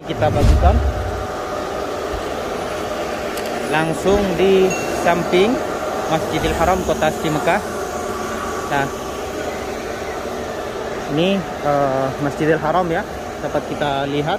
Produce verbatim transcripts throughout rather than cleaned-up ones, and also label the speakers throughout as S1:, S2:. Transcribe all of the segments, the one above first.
S1: Kita bagikan langsung di samping Masjidil Haram Kota Suci Mekah. Nah, ini uh, Masjidil Haram ya, dapat kita lihat.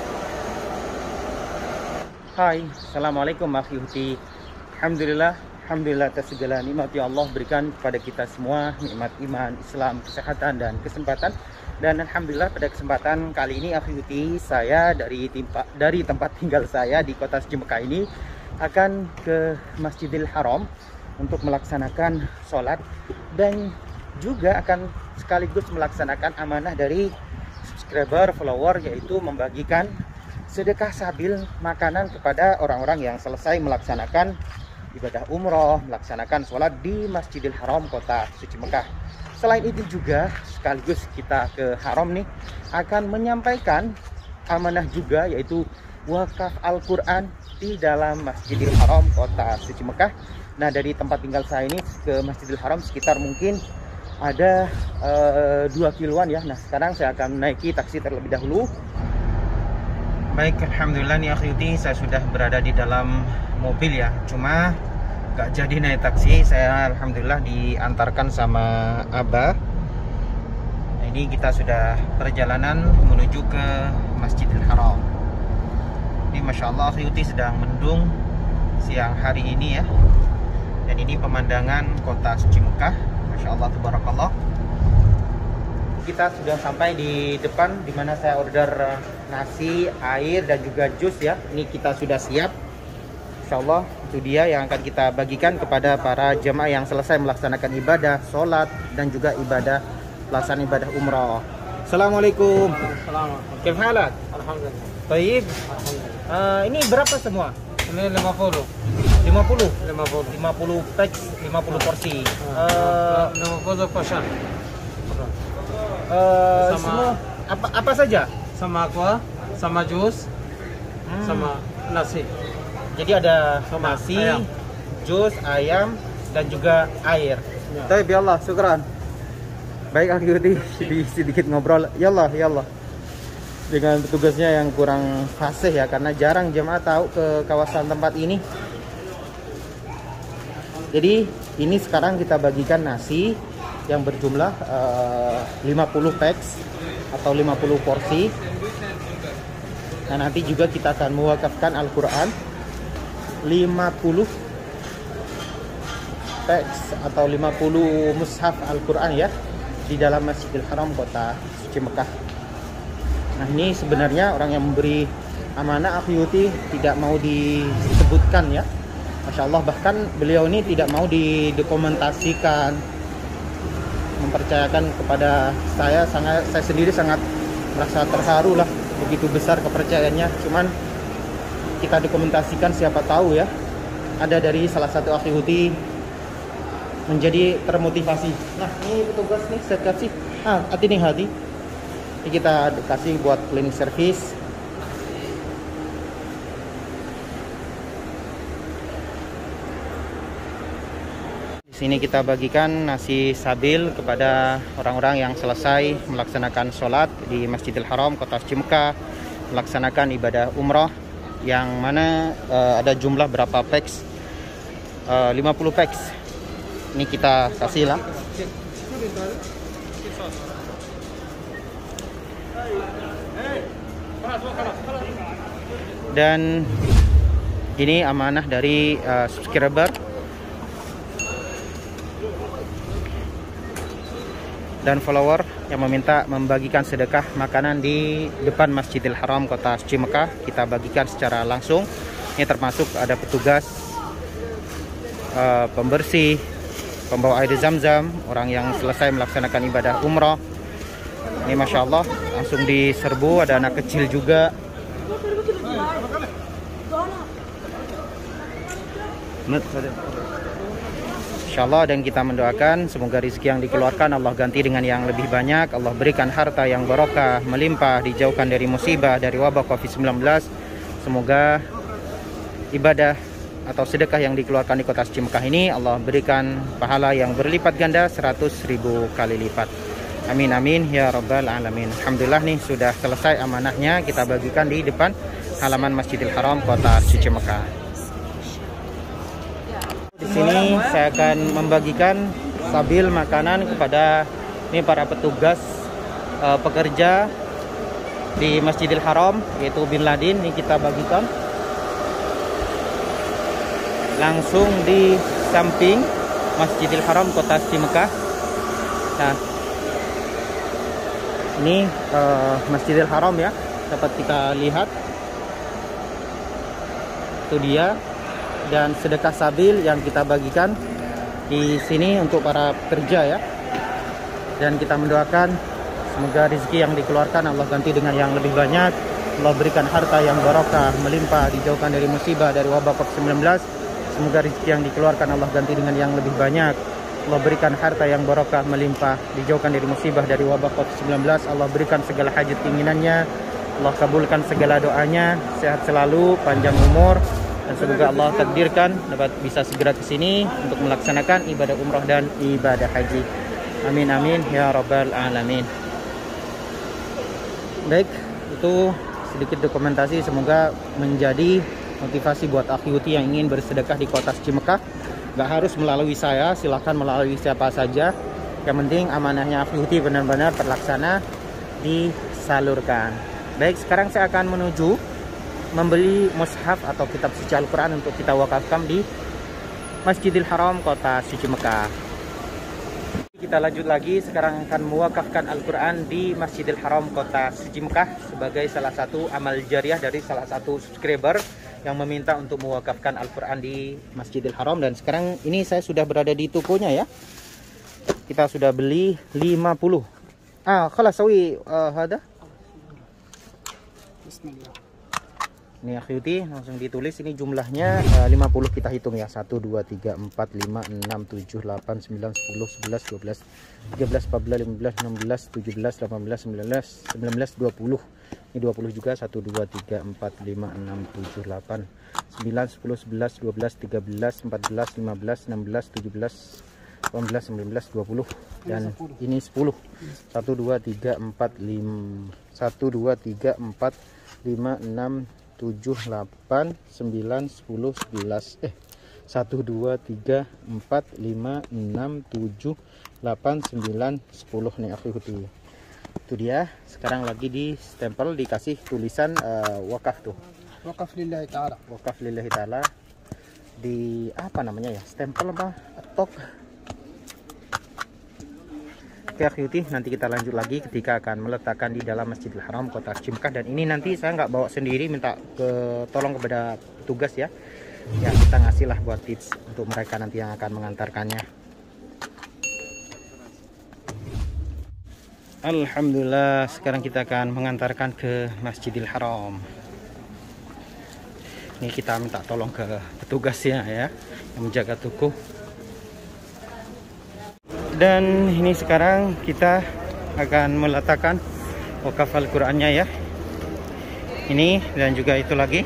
S1: Hai, assalamualaikum akhi. Alhamdulillah, alhamdulillah atas segala nikmat yang Allah berikan kepada kita semua, nikmat iman, Islam, kesehatan dan kesempatan. Dan alhamdulillah pada kesempatan kali ini akhi, saya dari tempat dari tempat tinggal saya di Kota Suci Mekah ini akan ke Masjidil Haram untuk melaksanakan sholat dan juga akan sekaligus melaksanakan amanah dari subscriber follower, yaitu membagikan sedekah sabil makanan kepada orang-orang yang selesai melaksanakan ibadah umroh, melaksanakan sholat di Masjidil Haram Kota Suci Mekah. Selain itu juga sekaligus kita ke Haram nih akan menyampaikan amanah juga, yaitu wakaf Al-Quran di dalam Masjidil Haram Kota Suci Mekah. Nah, dari tempat tinggal saya ini ke Masjidil Haram sekitar mungkin ada uh, dua kiloan ya. Nah, sekarang saya akan menaiki taksi terlebih dahulu. Baik, alhamdulillah nih akhirnya saya sudah berada di dalam mobil ya. Cuma gak jadi naik taksi, saya alhamdulillah diantarkan sama Abah. Nah, ini kita sudah perjalanan menuju ke Masjidil Haram. Ini Masya Allah akhirnya sedang mendung siang hari ini ya. Dan ini pemandangan Kota Suci Mekah, Masya Allah tabarakallah. Kita sudah sampai di depan dimana saya order nasi, air dan juga jus ya. Ini kita sudah siap. Insya Allah itu dia yang akan kita bagikan kepada para jemaah yang selesai melaksanakan ibadah sholat dan juga ibadah pelaksanaan ibadah umrah. Assalamualaikum.
S2: Assalamualaikum.
S1: Kif halak?
S2: Alhamdulillah.
S1: Baik.
S2: Alhamdulillah.
S1: Uh, ini berapa semua?
S2: Ini lima puluh.
S1: lima puluh.
S2: lima puluh.
S1: lima puluh packs, lima puluh porsi.
S2: Uh, lima puluh portion.
S1: Uh,
S2: Sama-
S1: semua apa apa saja?
S2: Sama aqua, sama jus,
S1: Hmm.
S2: sama nasi.
S1: Jadi ada
S2: Sama
S1: nasi,
S2: ayam.
S1: jus, ayam dan juga air.
S2: Ya.
S1: Baik, ya Allah, syukran. Baik, akhirnya di sedikit ngobrol. Ya Allah, ya Allah. Dengan petugasnya yang kurang fasih ya, karena jarang jemaah tahu ke kawasan tempat ini. Jadi ini sekarang kita bagikan nasi yang berjumlah uh, lima puluh packs atau lima puluh porsi. Nah, nanti juga kita akan mewakafkan Al-Quran lima puluh teks atau lima puluh mushaf Al-Quran ya di dalam Masjidil Haram Kota Suci Mekah. Nah, ini sebenarnya orang yang memberi amanah Akhyuti tidak mau disebutkan ya. Masya Allah, bahkan beliau ini tidak mau didokumentasikan, mempercayakan kepada saya. Sangat, saya sendiri sangat merasa terharu lah, begitu besar kepercayaannya. Cuman kita dokumentasikan, siapa tahu ya ada dari salah satu akhihuti menjadi termotivasi. Nah, ini petugas nih saya kasih ah hati nih hati ini kita kasih buat cleaning service. Di sini kita bagikan nasi sabil kepada orang-orang yang selesai melaksanakan sholat di Masjidil Haram Kota Suci Mekah, melaksanakan ibadah umroh, yang mana uh, ada jumlah berapa packs, uh, lima puluh packs. Ini kita kasih lah. Dan ini amanah dari uh, subscriber dan follower yang meminta membagikan sedekah makanan di depan Masjidil Haram Kota Suci Mekah. Kita bagikan secara langsung. Ini termasuk ada petugas uh, pembersih, pembawa air zam-zam, orang yang selesai melaksanakan ibadah umroh. Ini Masya Allah langsung diserbu. Ada anak kecil juga. Insyaallah, dan kita mendoakan semoga rezeki yang dikeluarkan Allah ganti dengan yang lebih banyak. Allah berikan harta yang barokah, melimpah, dijauhkan dari musibah, dari wabah covid sembilan belas. Semoga ibadah atau sedekah yang dikeluarkan di Kota Suci Mekah ini Allah berikan pahala yang berlipat ganda seratus ribu kali lipat. Amin amin ya rabbal alamin. Alhamdulillah nih sudah selesai amanahnya, kita bagikan di depan halaman Masjidil Haram Kota Suci Mekah. Di sini saya akan membagikan sabil makanan kepada ini para petugas uh, pekerja di Masjidil Haram, yaitu Bin Ladin. Ini kita bagikan langsung di samping Masjidil Haram Kota Suci Mekah. Nah, ini uh, Masjidil Haram ya, dapat kita lihat. Itu dia, dan sedekah sabil yang kita bagikan di sini untuk para pekerja ya. Dan kita mendoakan semoga rezeki yang dikeluarkan Allah ganti dengan yang lebih banyak. Allah berikan harta yang barokah, melimpah, dijauhkan dari musibah, dari wabah covid sembilan belas. Semoga rezeki yang dikeluarkan Allah ganti dengan yang lebih banyak. Allah berikan harta yang barokah, melimpah, dijauhkan dari musibah, dari wabah covid sembilan belas. Allah berikan segala hajat keinginannya. Allah kabulkan segala doanya, sehat selalu, panjang umur, dan semoga Allah takdirkan dapat bisa segera ke sini untuk melaksanakan ibadah umrah dan ibadah haji. Amin amin ya rabbal alamin. Baik, itu sedikit dokumentasi, semoga menjadi motivasi buat akhwati yang ingin bersedekah di Kota Suci Mekah. Gak harus melalui saya, silahkan melalui siapa saja. Yang penting amanahnya akhwati benar-benar terlaksana, disalurkan. Baik, sekarang saya akan menuju membeli mushaf atau kitab suci Al-Quran untuk kita wakafkan di Masjidil Haram Kota Suci Mekah. Kita lanjut lagi, sekarang akan mewakafkan Al-Quran di Masjidil Haram Kota Suci Mekah sebagai salah satu amal jariah dari salah satu subscriber yang meminta untuk mewakafkan Al-Quran di Masjidil Haram. Dan sekarang ini saya sudah berada di tokonya ya. Kita sudah beli lima puluh. Ah, khalas sawi uh, hada. Bismillah. Ini akhwati langsung ditulis ini jumlahnya uh, lima puluh, kita hitung ya. satu dua tiga empat lima enam tujuh delapan sembilan sepuluh sebelas dua belas tiga belas empat belas lima belas enam belas tujuh belas delapan belas sembilan belas sembilan belas dua puluh. Ini dua puluh juga. satu dua tiga empat lima enam tujuh delapan sembilan sepuluh sebelas dua belas tiga belas empat belas lima belas enam belas tujuh belas delapan belas sembilan belas dua puluh, dan ini sepuluh. satu dua tiga empat lima satu dua tiga empat lima enam tujuh delapan sembilan sepuluh sebelas eh satu dua tiga empat lima enam tujuh delapan sembilan sepuluh nih akhwati. Itu dia. Sekarang lagi di stempel, dikasih tulisan uh, wakaf tuh.
S2: Wakaf lillahi ta'ala.
S1: Wakaf lillahi ta'ala. Di apa namanya ya? Stempel apa? Atok. Oke akhwati, nanti kita lanjut lagi ketika akan meletakkan di dalam Masjidil Haram Kota Suci Mekah. Dan ini nanti saya nggak bawa sendiri, minta ke tolong kepada petugas ya. Ya kita ngasih lah buat tips untuk mereka nanti yang akan mengantarkannya. Alhamdulillah, sekarang kita akan mengantarkan ke Masjidil Haram. Ini kita minta tolong ke petugasnya ya, yang menjaga toko. Dan ini sekarang kita akan meletakkan wakaf Al-Qur'annya ya. Ini dan juga itu lagi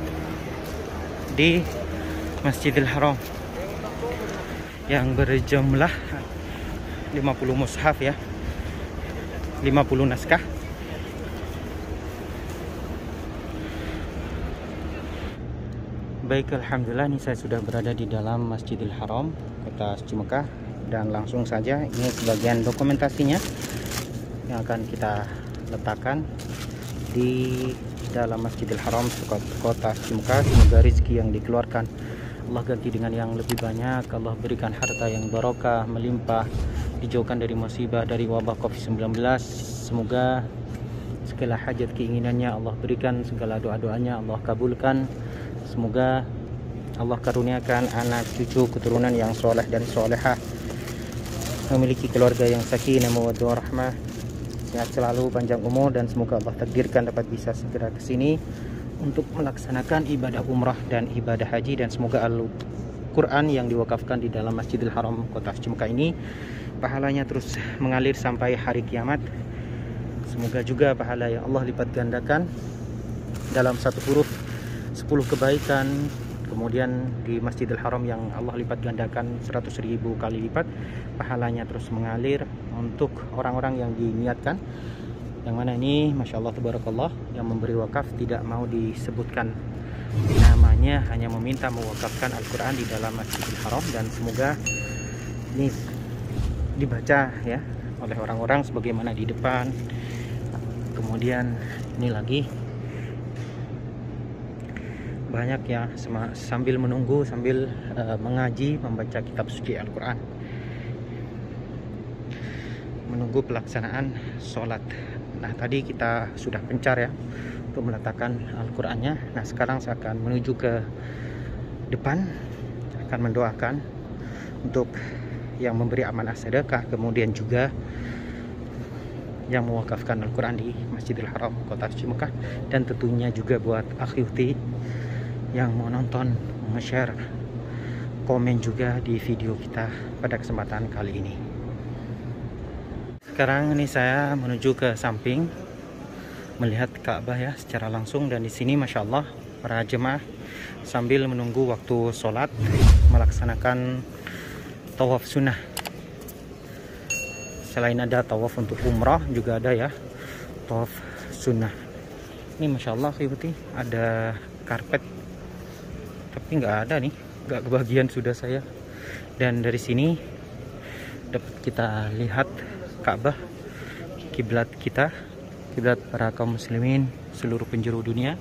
S1: di Masjidil Haram yang berjumlah lima puluh mushaf ya, lima puluh naskah. Baik, alhamdulillah ini saya sudah berada di dalam Masjidil Haram Kota Suci Mekah. Dan langsung saja ini sebagian dokumentasinya yang akan kita letakkan di dalam Masjidil Haram Kota Suci Mekah. Semoga rezeki yang dikeluarkan Allah ganti dengan yang lebih banyak. Allah berikan harta yang barokah, melimpah, dijauhkan dari musibah, dari wabah covid sembilan belas. Semoga segala hajat keinginannya Allah berikan, segala doa-doanya Allah kabulkan. Semoga Allah karuniakan anak cucu keturunan yang soleh dan solehah, memiliki keluarga yang sakinah mawaddah warahmah, sehat selalu, panjang umur, dan semoga Allah takdirkan dapat bisa segera ke sini untuk melaksanakan ibadah umrah dan ibadah haji. Dan semoga Al-Quran yang diwakafkan di dalam Masjidil Haram Kota Suci Mekah ini pahalanya terus mengalir sampai hari kiamat. Semoga juga pahala yang Allah lipat gandakan dalam satu huruf, sepuluh kebaikan kemudian di Masjidil Haram yang Allah lipat gandakan seratus ribu kali lipat, pahalanya terus mengalir untuk orang-orang yang diniatkan, yang mana ini Masya Allah Tabarakallah, yang memberi wakaf tidak mau disebutkan namanya, hanya meminta mewakafkan Al-Quran di dalam Masjidil Haram, dan semoga ini dibaca ya oleh orang-orang sebagaimana di depan. Kemudian ini lagi banyak ya, sambil menunggu, sambil uh, mengaji, membaca kitab suci Al-Quran, menunggu pelaksanaan sholat. Nah tadi kita sudah pencar ya untuk meletakkan Al-Qurannya. Nah sekarang saya akan menuju ke depan, akan mendoakan untuk yang memberi amanah sedekah, kemudian juga yang mewakafkan Al-Quran di Masjidil Haram Kota Suci Mekah, dan tentunya juga buat akhwati yang mau nonton, nge-share, komen juga di video kita pada kesempatan kali ini. Sekarang ini saya menuju ke samping melihat Ka'bah ya secara langsung, dan di sini Masya Allah para jemaah sambil menunggu waktu sholat melaksanakan tawaf sunnah. Selain ada tawaf untuk umrah, juga ada ya tawaf sunnah. Ini Masya Allah akhwati, ada karpet tapi nggak ada nih, nggak kebagian sudah saya. Dan dari sini dapat kita lihat Ka'bah, kiblat kita, kiblat para kaum muslimin seluruh penjuru dunia.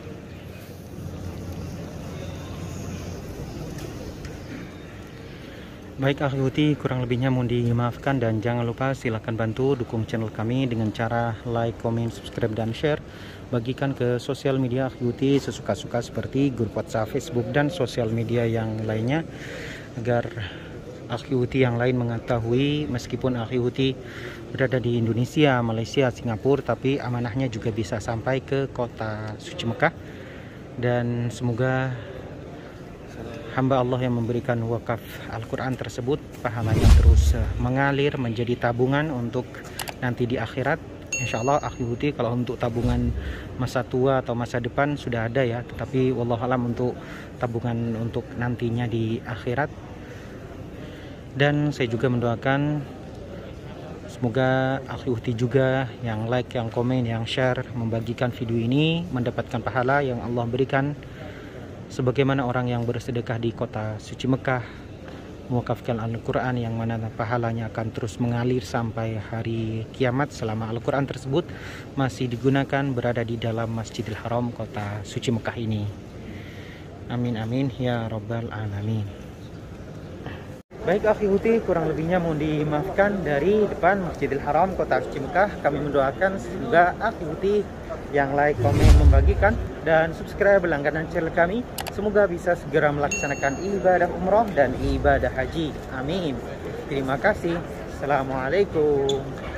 S1: Baik akhwati, kurang lebihnya mohon dimaafkan, dan jangan lupa silahkan bantu dukung channel kami dengan cara like, comment, subscribe, dan share. Bagikan ke sosial media akhwati sesuka-suka seperti grup WhatsApp, Facebook, dan sosial media yang lainnya, agar akhwati yang lain mengetahui meskipun akhwati berada di Indonesia, Malaysia, Singapura, tapi amanahnya juga bisa sampai ke Kota Suci Mekah. Dan semoga hamba Allah yang memberikan wakaf Al-Quran tersebut pahalanya terus mengalir menjadi tabungan untuk nanti di akhirat. Insya Allah akhwati, kalau untuk tabungan masa tua atau masa depan sudah ada ya, tetapi wallahualam untuk tabungan untuk nantinya di akhirat. Dan saya juga mendoakan semoga akhwati juga yang like, yang komen, yang share, membagikan video ini mendapatkan pahala yang Allah berikan, sebagaimana orang yang bersedekah di Kota Suci Mekah, mewakafkan Al-Quran, yang mana pahalanya akan terus mengalir sampai hari kiamat selama Al-Quran tersebut masih digunakan berada di dalam Masjidil Haram Kota Suci Mekah ini. Amin amin ya Rabbal Alamin. Baik akhwati, kurang lebihnya mohon dimaafkan. Dari depan Masjidil Haram Kota Suci Mekah, kami mendoakan semoga akhwati yang like, komen, membagikan, dan subscribe langganan channel kami, semoga bisa segera melaksanakan ibadah umroh dan ibadah haji. Amin. Terima kasih. Assalamualaikum.